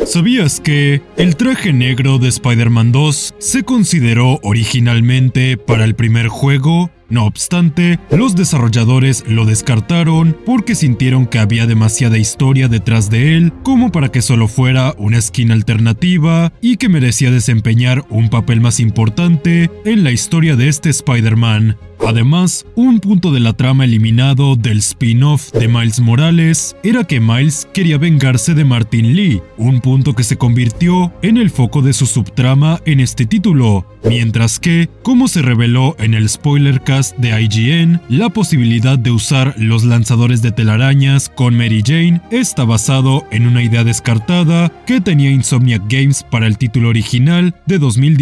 ¿Sabías que el traje negro de Spider-Man 2 se consideró originalmente para el primer juego? No obstante, los desarrolladores lo descartaron porque sintieron que había demasiada historia detrás de él como para que solo fuera una skin alternativa y que merecía desempeñar un papel más importante en la historia de este Spider-Man. Además, un punto de la trama eliminado del spin-off de Miles Morales era que Miles quería vengarse de Martin Lee, un punto que se convirtió en el foco de su subtrama en este título, mientras que, como se reveló en el spoilercast de IGN, la posibilidad de usar los lanzadores de telarañas con Mary Jane está basado en una idea descartada que tenía Insomniac Games para el título original de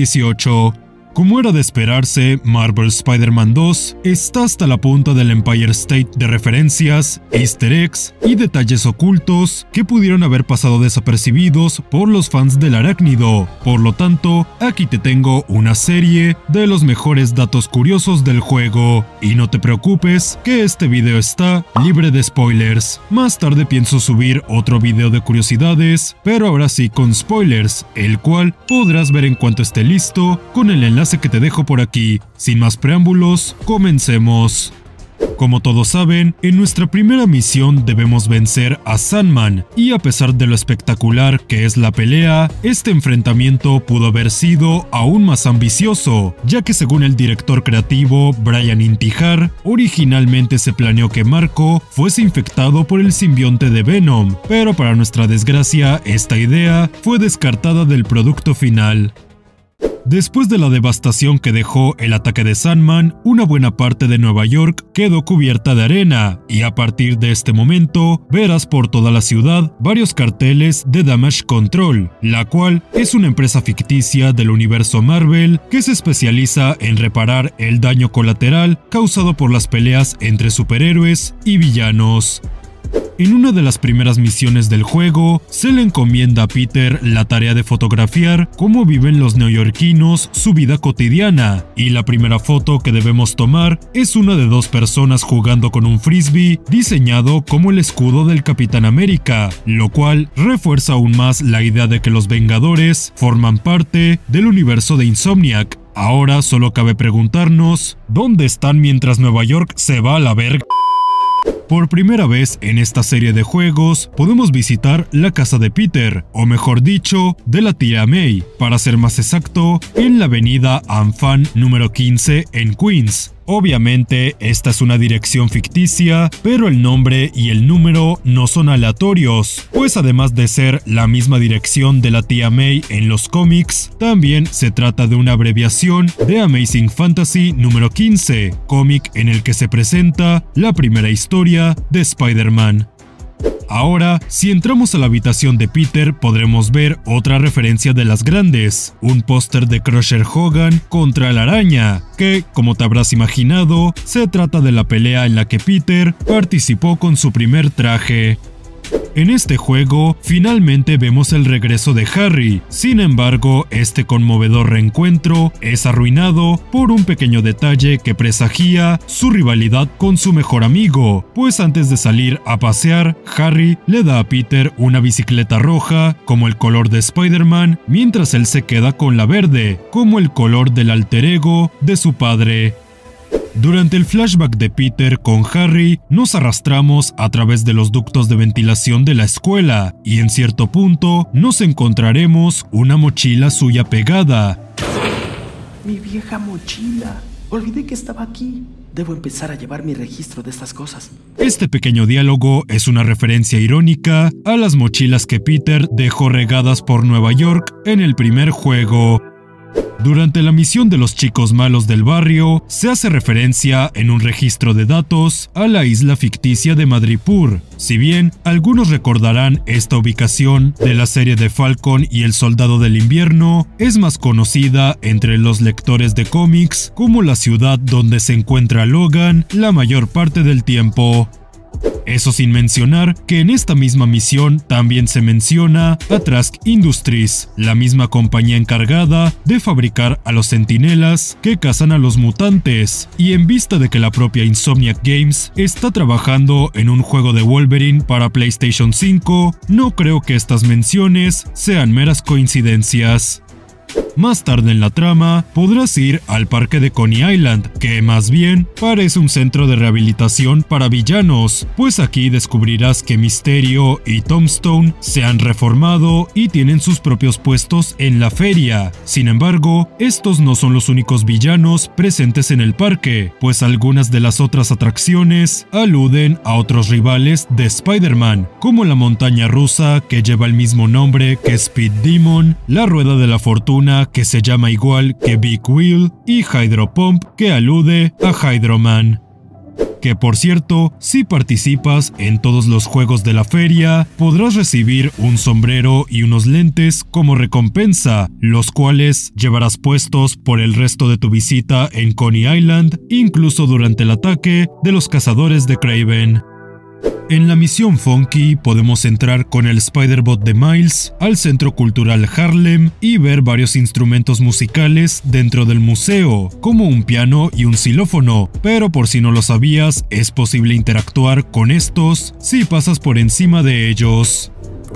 2018. Como era de esperarse, Marvel Spider-Man 2 está hasta la punta del Empire State de referencias, easter eggs y detalles ocultos que pudieron haber pasado desapercibidos por los fans del arácnido. Por lo tanto, aquí te tengo una serie de los mejores datos curiosos del juego. Y no te preocupes, que este video está libre de spoilers. Más tarde pienso subir otro video de curiosidades, pero ahora sí con spoilers, el cual podrás ver en cuanto esté listo con el enlace que te dejo por aquí. Sin más preámbulos, comencemos. Como todos saben, en nuestra primera misión debemos vencer a Sandman, y a pesar de lo espectacular que es la pelea, este enfrentamiento pudo haber sido aún más ambicioso, ya que según el director creativo Brian Intihar, originalmente se planeó que Marco fuese infectado por el simbionte de Venom, pero para nuestra desgracia, esta idea fue descartada del producto final. Después de la devastación que dejó el ataque de Sandman, una buena parte de Nueva York quedó cubierta de arena, y a partir de este momento verás por toda la ciudad varios carteles de Damage Control, la cual es una empresa ficticia del universo Marvel que se especializa en reparar el daño colateral causado por las peleas entre superhéroes y villanos. En una de las primeras misiones del juego, se le encomienda a Peter la tarea de fotografiar cómo viven los neoyorquinos su vida cotidiana, y la primera foto que debemos tomar es una de dos personas jugando con un frisbee diseñado como el escudo del Capitán América, lo cual refuerza aún más la idea de que los Vengadores forman parte del universo de Insomniac. Ahora solo cabe preguntarnos, ¿dónde están mientras Nueva York se va a la verga? Por primera vez en esta serie de juegos, podemos visitar la casa de Peter, o mejor dicho, de la tía May, para ser más exacto, en la avenida Anfan número 15 en Queens. Obviamente, esta es una dirección ficticia, pero el nombre y el número no son aleatorios, pues además de ser la misma dirección de la tía May en los cómics, también se trata de una abreviación de Amazing Fantasy número 15, cómic en el que se presenta la primera historia de Spider-Man. Ahora, si entramos a la habitación de Peter, podremos ver otra referencia de las grandes, un póster de Crusher Hogan contra la araña, que, como te habrás imaginado, se trata de la pelea en la que Peter participó con su primer traje. En este juego, finalmente vemos el regreso de Harry. Sin embargo, este conmovedor reencuentro es arruinado por un pequeño detalle que presagia su rivalidad con su mejor amigo, pues antes de salir a pasear, Harry le da a Peter una bicicleta roja, como el color de Spider-Man, mientras él se queda con la verde, como el color del alter ego de su padre. Durante el flashback de Peter con Harry, nos arrastramos a través de los ductos de ventilación de la escuela, y en cierto punto nos encontraremos una mochila suya pegada. Mi vieja mochila. Olvidé que estaba aquí. Debo empezar a llevar mi registro de estas cosas. Este pequeño diálogo es una referencia irónica a las mochilas que Peter dejó regadas por Nueva York en el primer juego. Durante la misión de los chicos malos del barrio, se hace referencia en un registro de datos a la isla ficticia de Madripoor. Si bien algunos recordarán esta ubicación de la serie de Falcon y el Soldado del Invierno, es más conocida entre los lectores de cómics como la ciudad donde se encuentra Logan la mayor parte del tiempo. Eso sin mencionar que en esta misma misión también se menciona a Trask Industries, la misma compañía encargada de fabricar a los centinelas que cazan a los mutantes, y en vista de que la propia Insomniac Games está trabajando en un juego de Wolverine para PlayStation 5, no creo que estas menciones sean meras coincidencias. Más tarde en la trama, podrás ir al parque de Coney Island, que más bien parece un centro de rehabilitación para villanos, pues aquí descubrirás que Mysterio y Tombstone se han reformado y tienen sus propios puestos en la feria. Sin embargo, estos no son los únicos villanos presentes en el parque, pues algunas de las otras atracciones aluden a otros rivales de Spider-Man, como la montaña rusa que lleva el mismo nombre que Speed Demon, la rueda de la fortuna que se llama igual que Big Wheel y Hydro Pump que alude a Hydro Man. Que por cierto, si participas en todos los juegos de la feria, podrás recibir un sombrero y unos lentes como recompensa, los cuales llevarás puestos por el resto de tu visita en Coney Island, incluso durante el ataque de los cazadores de Kraven. En la misión Funky podemos entrar con el Spider-Bot de Miles al Centro Cultural Harlem y ver varios instrumentos musicales dentro del museo, como un piano y un xilófono, pero por si no lo sabías, es posible interactuar con estos si pasas por encima de ellos.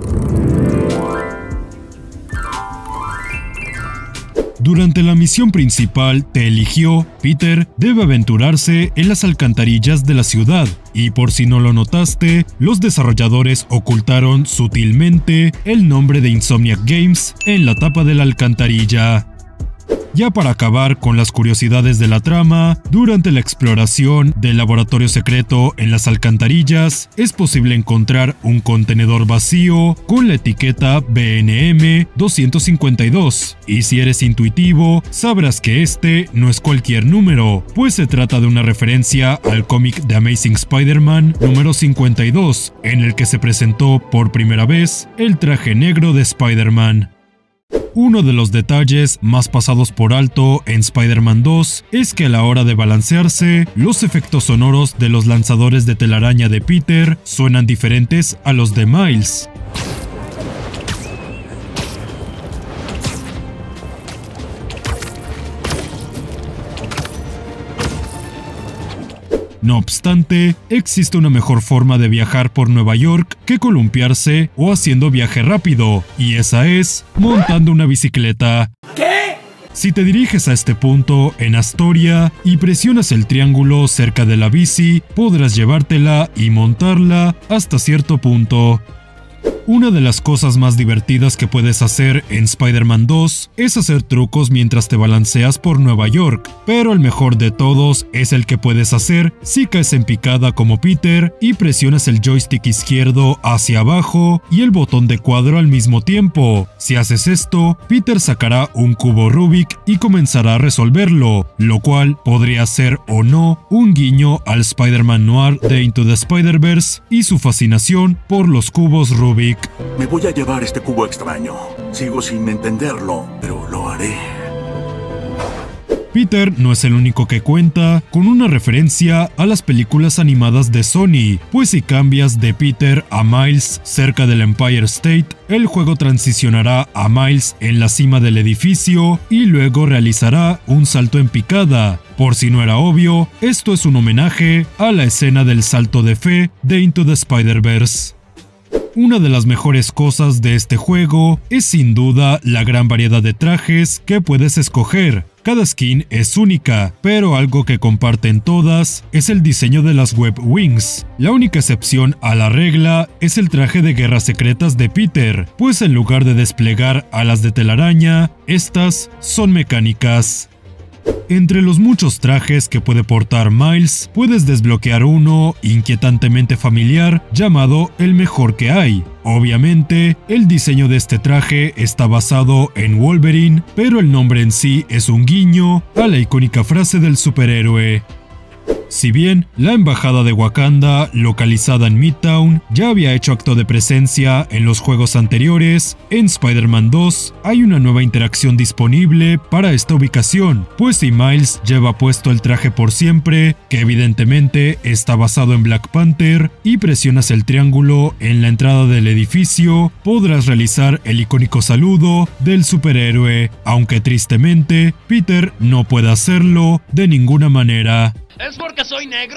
Durante la misión principal te eligió, Peter debe aventurarse en las alcantarillas de la ciudad, y por si no lo notaste, los desarrolladores ocultaron sutilmente el nombre de Insomniac Games en la tapa de la alcantarilla. Ya para acabar con las curiosidades de la trama, durante la exploración del laboratorio secreto en las alcantarillas, es posible encontrar un contenedor vacío con la etiqueta BNM 252, y si eres intuitivo, sabrás que este no es cualquier número, pues se trata de una referencia al cómic de Amazing Spider-Man número 52, en el que se presentó por primera vez el traje negro de Spider-Man. Uno de los detalles más pasados por alto en Spider-Man 2 es que a la hora de balancearse, los efectos sonoros de los lanzadores de telaraña de Peter suenan diferentes a los de Miles. No obstante, existe una mejor forma de viajar por Nueva York que columpiarse o haciendo viaje rápido, y esa es montando una bicicleta. ¿Qué? Si te diriges a este punto en Astoria y presionas el triángulo cerca de la bici, podrás llevártela y montarla hasta cierto punto. Una de las cosas más divertidas que puedes hacer en Spider-Man 2 es hacer trucos mientras te balanceas por Nueva York, pero el mejor de todos es el que puedes hacer si caes en picada como Peter y presionas el joystick izquierdo hacia abajo y el botón de cuadro al mismo tiempo. Si haces esto, Peter sacará un cubo Rubik y comenzará a resolverlo, lo cual podría ser o no un guiño al Spider-Man Noir de Into the Spider-Verse y su fascinación por los cubos Rubik. Me voy a llevar este cubo extraño. Sigo sin entenderlo, pero lo haré. Peter no es el único que cuenta con una referencia a las películas animadas de Sony, pues si cambias de Peter a Miles cerca del Empire State, el juego transicionará a Miles en la cima del edificio y luego realizará un salto en picada. Por si no era obvio, esto es un homenaje a la escena del salto de fe de Into the Spider-Verse. Una de las mejores cosas de este juego es sin duda la gran variedad de trajes que puedes escoger. Cada skin es única, pero algo que comparten todas es el diseño de las Web Wings. La única excepción a la regla es el traje de guerras secretas de Peter, pues en lugar de desplegar alas de telaraña, estas son mecánicas. Entre los muchos trajes que puede portar Miles, puedes desbloquear uno inquietantemente familiar llamado el mejor que hay. Obviamente, el diseño de este traje está basado en Wolverine, pero el nombre en sí es un guiño a la icónica frase del superhéroe. Si bien la embajada de Wakanda, localizada en Midtown, ya había hecho acto de presencia en los juegos anteriores, en Spider-Man 2 hay una nueva interacción disponible para esta ubicación, pues si Miles lleva puesto el traje por siempre, que evidentemente está basado en Black Panther, y presionas el triángulo en la entrada del edificio, podrás realizar el icónico saludo del superhéroe, aunque tristemente Peter no puede hacerlo de ninguna manera. ¿Es porque soy negro?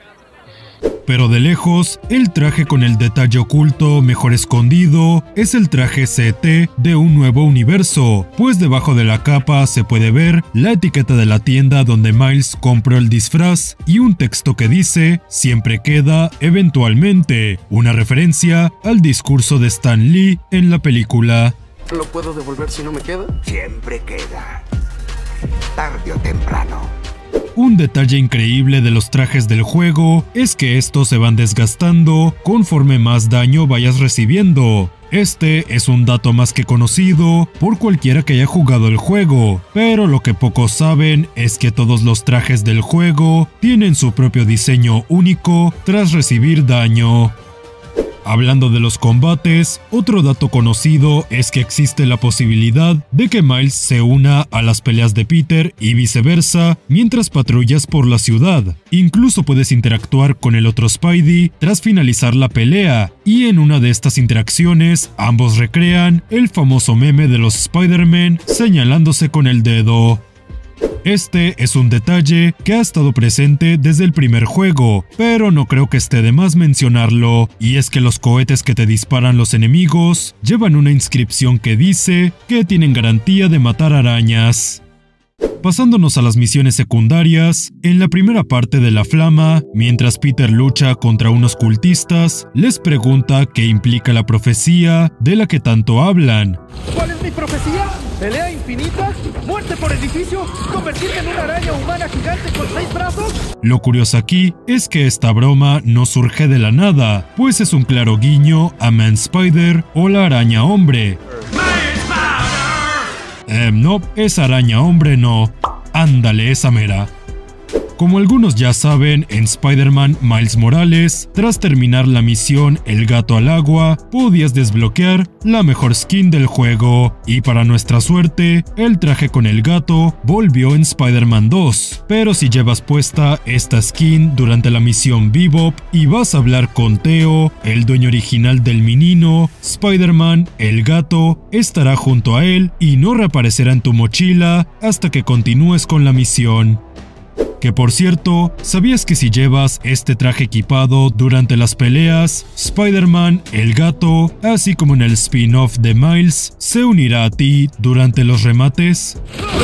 Pero de lejos, el traje con el detalle oculto mejor escondido es el traje CT de un nuevo universo, pues debajo de la capa se puede ver la etiqueta de la tienda donde Miles compró el disfraz y un texto que dice "siempre queda eventualmente", una referencia al discurso de Stan Lee en la película. ¿Lo puedo devolver si no me queda? Siempre queda. Tarde o temprano. Un detalle increíble de los trajes del juego es que estos se van desgastando conforme más daño vayas recibiendo. Este es un dato más que conocido por cualquiera que haya jugado el juego, pero lo que pocos saben es que todos los trajes del juego tienen su propio diseño único tras recibir daño. Hablando de los combates, otro dato conocido es que existe la posibilidad de que Miles se una a las peleas de Peter y viceversa mientras patrullas por la ciudad. Incluso puedes interactuar con el otro Spidey tras finalizar la pelea, y en una de estas interacciones ambos recrean el famoso meme de los Spider-Man señalándose con el dedo. Este es un detalle que ha estado presente desde el primer juego, pero no creo que esté de más mencionarlo, y es que los cohetes que te disparan los enemigos llevan una inscripción que dice que tienen garantía de matar arañas. Pasándonos a las misiones secundarias, en la primera parte de la flama, mientras Peter lucha contra unos cultistas, les pregunta qué implica la profecía de la que tanto hablan. ¿Cuál es mi profecía? ¿Pelea infinita? ¿Muerte por edificio? ¿Convertirme en una araña humana gigante con 6 brazos? Lo curioso aquí es que esta broma no surge de la nada, pues es un claro guiño a Man Spider o la araña hombre. No, esa araña hombre no. Ándale, esa mera. Como algunos ya saben, en Spider-Man Miles Morales, tras terminar la misión El gato al agua, podías desbloquear la mejor skin del juego, y para nuestra suerte, el traje con el gato volvió en Spider-Man 2. Pero si llevas puesta esta skin durante la misión Bebop y vas a hablar con Theo, el dueño original del menino, Spider-Man, el gato, estará junto a él y no reaparecerá en tu mochila hasta que continúes con la misión. Que por cierto, ¿sabías que si llevas este traje equipado durante las peleas, Spider-Man, el gato, así como en el spin-off de Miles, se unirá a ti durante los remates?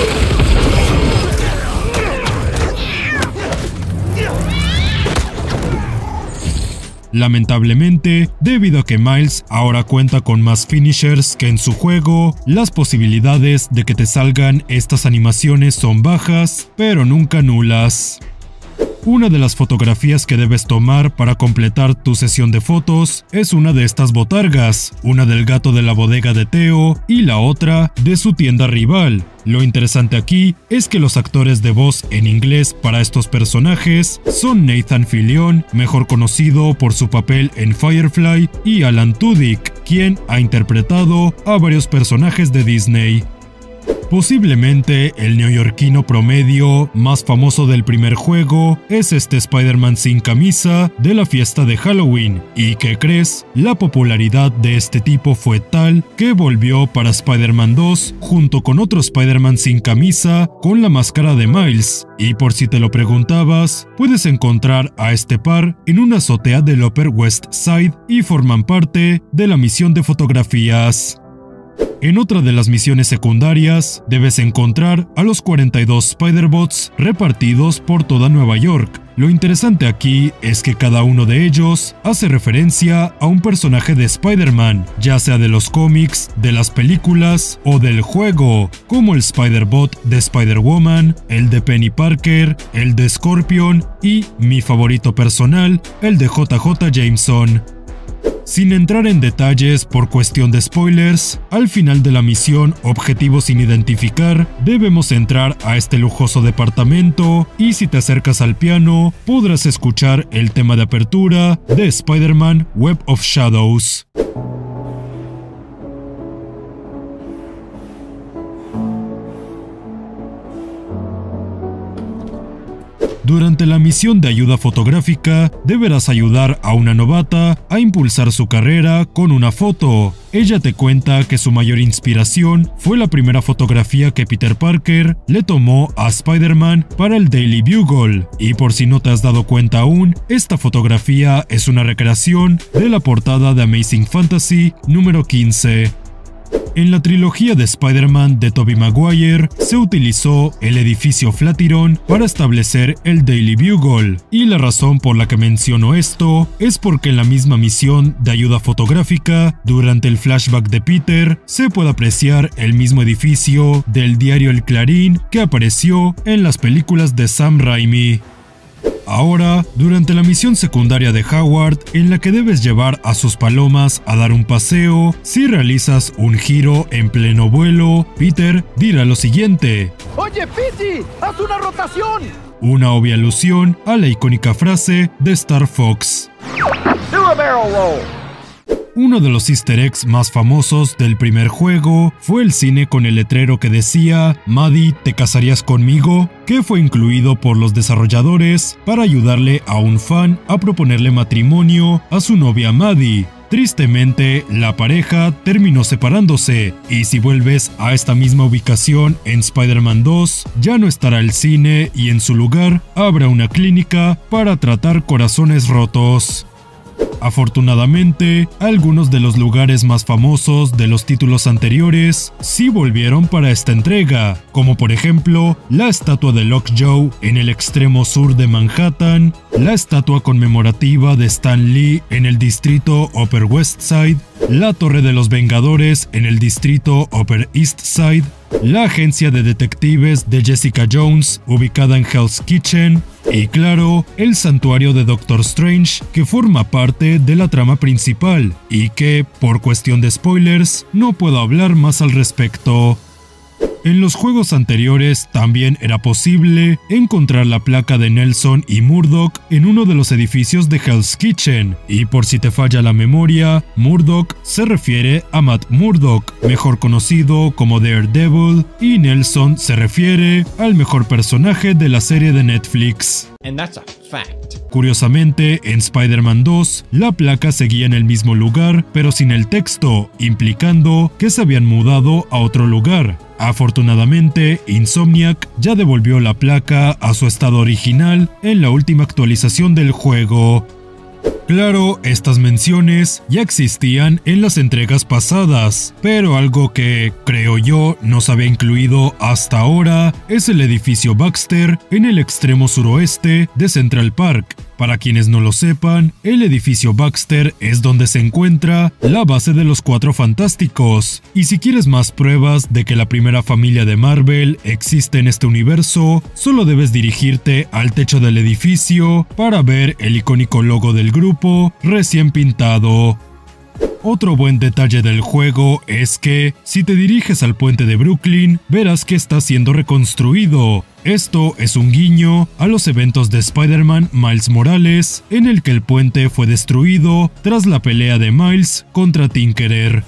Lamentablemente, debido a que Miles ahora cuenta con más finishers que en su juego, las posibilidades de que te salgan estas animaciones son bajas, pero nunca nulas. Una de las fotografías que debes tomar para completar tu sesión de fotos es una de estas botargas, una del gato de la bodega de Theo y la otra de su tienda rival. Lo interesante aquí es que los actores de voz en inglés para estos personajes son Nathan Fillion, mejor conocido por su papel en Firefly, y Alan Tudyk, quien ha interpretado a varios personajes de Disney. Posiblemente el neoyorquino promedio más famoso del primer juego es este Spider-Man sin camisa de la fiesta de Halloween. ¿Y qué crees? La popularidad de este tipo fue tal que volvió para Spider-Man 2 junto con otro Spider-Man sin camisa con la máscara de Miles. Y por si te lo preguntabas, puedes encontrar a este par en una azotea del Upper West Side y forman parte de la misión de fotografías. En otra de las misiones secundarias, debes encontrar a los 42 Spider-Bots repartidos por toda Nueva York. Lo interesante aquí es que cada uno de ellos hace referencia a un personaje de Spider-Man, ya sea de los cómics, de las películas o del juego, como el Spider-Bot de Spider-Woman, el de Penny Parker, el de Scorpion y, mi favorito personal, el de JJ Jameson. Sin entrar en detalles por cuestión de spoilers, al final de la misión Objetivo sin identificar, debemos entrar a este lujoso departamento y si te acercas al piano, podrás escuchar el tema de apertura de Spider-Man Web of Shadows. Durante la misión de ayuda fotográfica, deberás ayudar a una novata a impulsar su carrera con una foto. Ella te cuenta que su mayor inspiración fue la primera fotografía que Peter Parker le tomó a Spider-Man para el Daily Bugle. Y por si no te has dado cuenta aún, esta fotografía es una recreación de la portada de Amazing Fantasy número 15. En la trilogía de Spider-Man de Tobey Maguire se utilizó el edificio Flatiron para establecer el Daily Bugle, y la razón por la que menciono esto es porque en la misma misión de ayuda fotográfica, durante el flashback de Peter, se puede apreciar el mismo edificio del diario El Clarín que apareció en las películas de Sam Raimi. Ahora, durante la misión secundaria de Howard, en la que debes llevar a sus palomas a dar un paseo, si realizas un giro en pleno vuelo, Peter dirá lo siguiente: ¡Oye, Pidgey! ¡Haz una rotación! Una obvia alusión a la icónica frase de Star Fox. ¡Do a barrel roll! Uno de los easter eggs más famosos del primer juego fue el cine con el letrero que decía "Maddie, ¿te casarías conmigo?", que fue incluido por los desarrolladores para ayudarle a un fan a proponerle matrimonio a su novia Maddie. Tristemente, la pareja terminó separándose, y si vuelves a esta misma ubicación en Spider-Man 2, ya no estará el cine y en su lugar habrá una clínica para tratar corazones rotos. Afortunadamente, algunos de los lugares más famosos de los títulos anteriores sí volvieron para esta entrega, como por ejemplo la estatua de Lockjaw en el extremo sur de Manhattan, la estatua conmemorativa de Stan Lee en el distrito Upper West Side, la Torre de los Vengadores en el distrito Upper East Side, la agencia de detectives de Jessica Jones ubicada en Hell's Kitchen, y claro, el santuario de Doctor Strange, que forma parte de la trama principal y que, por cuestión de spoilers, no puedo hablar más al respecto. En los juegos anteriores también era posible encontrar la placa de Nelson y Murdock en uno de los edificios de Hell's Kitchen, y por si te falla la memoria, Murdock se refiere a Matt Murdock, mejor conocido como Daredevil, y Nelson se refiere al mejor personaje de la serie de Netflix. And that's a fact. Curiosamente, en Spider-Man 2, la placa seguía en el mismo lugar, pero sin el texto, implicando que se habían mudado a otro lugar. Afortunadamente, Insomniac ya devolvió la placa a su estado original en la última actualización del juego. Claro, estas menciones ya existían en las entregas pasadas, pero algo que, creo yo, no se había incluido hasta ahora es el edificio Baxter en el extremo suroeste de Central Park. Para quienes no lo sepan, el edificio Baxter es donde se encuentra la base de los Cuatro Fantásticos, y si quieres más pruebas de que la primera familia de Marvel existe en este universo, solo debes dirigirte al techo del edificio para ver el icónico logo del grupo recién pintado. Otro buen detalle del juego es que, si te diriges al puente de Brooklyn, verás que está siendo reconstruido. Esto es un guiño a los eventos de Spider-Man Miles Morales, en el que el puente fue destruido tras la pelea de Miles contra Tinkerer.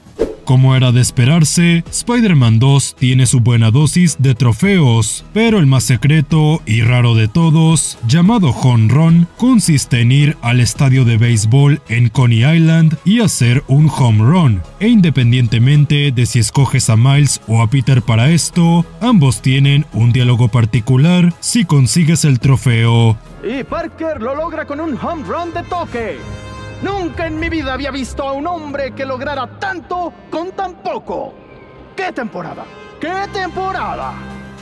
Como era de esperarse, Spider-Man 2 tiene su buena dosis de trofeos, pero el más secreto y raro de todos, llamado Home Run, consiste en ir al estadio de béisbol en Coney Island y hacer un home run, e independientemente de si escoges a Miles o a Peter para esto, ambos tienen un diálogo particular si consigues el trofeo. Y Parker lo logra con un home run de toque. Nunca en mi vida había visto a un hombre que lograra tanto con tan poco. ¡Qué temporada! ¡Qué temporada!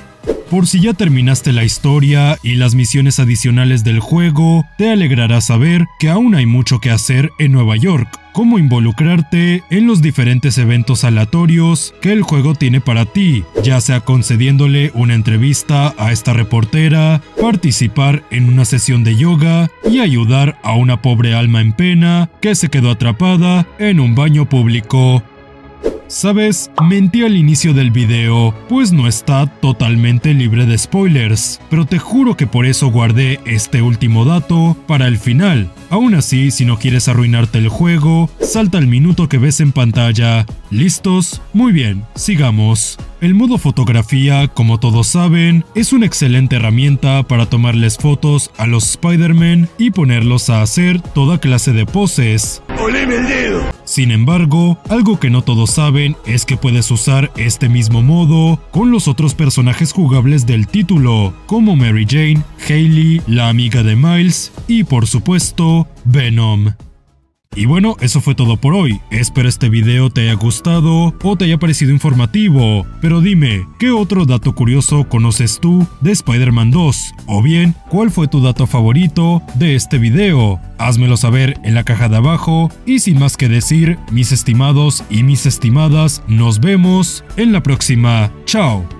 Por si ya terminaste la historia y las misiones adicionales del juego, te alegrará saber que aún hay mucho que hacer en Nueva York, cómo involucrarte en los diferentes eventos aleatorios que el juego tiene para ti, ya sea concediéndole una entrevista a esta reportera, participar en una sesión de yoga y ayudar a una pobre alma en pena que se quedó atrapada en un baño público. ¿Sabes? Mentí al inicio del video, pues no está totalmente libre de spoilers, pero te juro que por eso guardé este último dato para el final. Aún así, si no quieres arruinarte el juego, salta al minuto que ves en pantalla. ¿Listos? Muy bien, sigamos. El modo fotografía, como todos saben, es una excelente herramienta para tomarles fotos a los Spider-Man y ponerlos a hacer toda clase de poses. ¡Oleme el dedo! Sin embargo, algo que no todos saben es que puedes usar este mismo modo con los otros personajes jugables del título, como Mary Jane, Hailey, la amiga de Miles y por supuesto, Venom. Y bueno, eso fue todo por hoy. Espero este video te haya gustado o te haya parecido informativo. Pero dime, ¿qué otro dato curioso conoces tú de Spider-Man 2? O bien, ¿cuál fue tu dato favorito de este video? Házmelo saber en la caja de abajo. Y sin más que decir, mis estimados y mis estimadas, nos vemos en la próxima. ¡Chao!